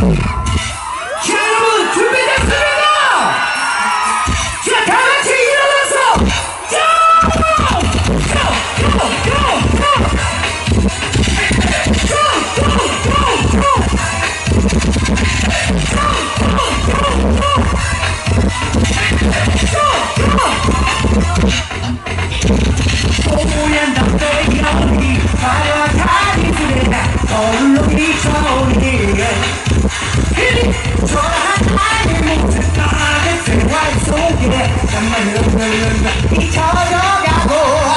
여러분 준비됐습니까? 자 다같이 일어나서 오얀 담배의 연기 바라다니 그래 서울로 비춰오니 초라한 아이의 모습 나의 생활 속에 잠만 흐르는 잊혀져가고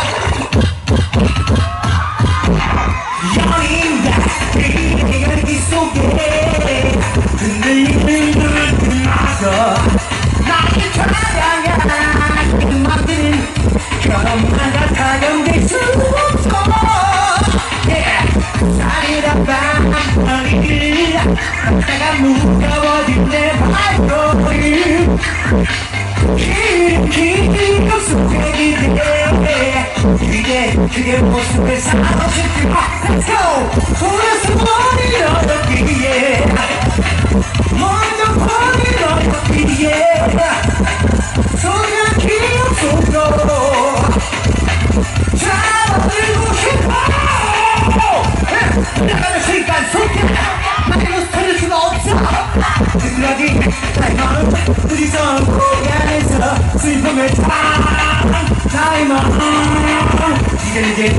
연인과 연기 속에 흔들리는 눈을 마서 나의 찬양한 음악들은 그것만 같아 견딜 수 없어 살이란 밤거리를 내가 무거워진 내 발걸음 기름 속에 기대 그게 모습에 사고 싶지 Let's go! 돌아서 머리 너였기에 먼저 머리 너였기에 소중한 기억 속으로 잡아들고 싶어 나가는 시간 속에 나의 모습 찾을 수가 없어 그러지 나의 마음 둘이서 고향에서 슬픔을 참 나의 마음 이제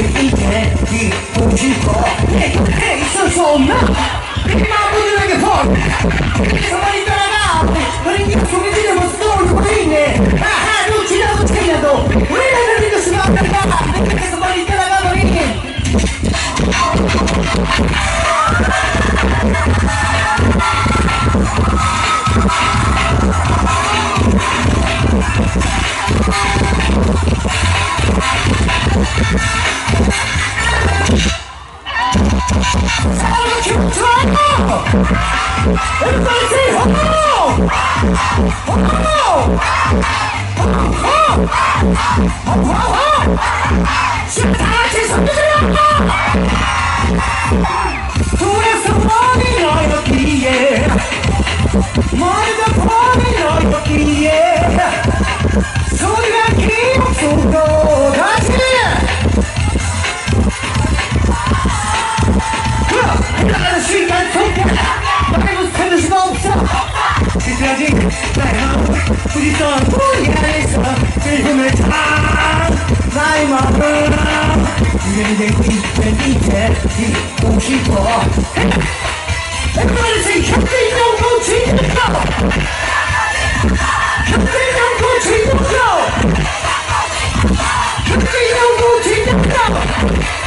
잊고 싶어 내 있을 수 없나 내 마음들에게 볼 가만히 따라가 너는 네 속에 지는 모습 떠올리고 있네 아하 눈치라도 챙겨도 우리는 믿을 수가 없단다 내 곁에서 멀리 따라가 버리니 Everybody say ho! Ho! Ho! 다 같이 손 들어! 돌아서 머리 너였기에 먼저 머리 너였기에 소리가 기억 속으로 다시 흘러가는 시간 속에 나의 모습 찾을 수가 없어 지금까지 나의 마음 부딪던 우리 안에서 슬픔을 참 나의 마음 이제 잊고 싶어 Everybody say 현대인형 진동표 현대인형 진동표 현대인형 진동표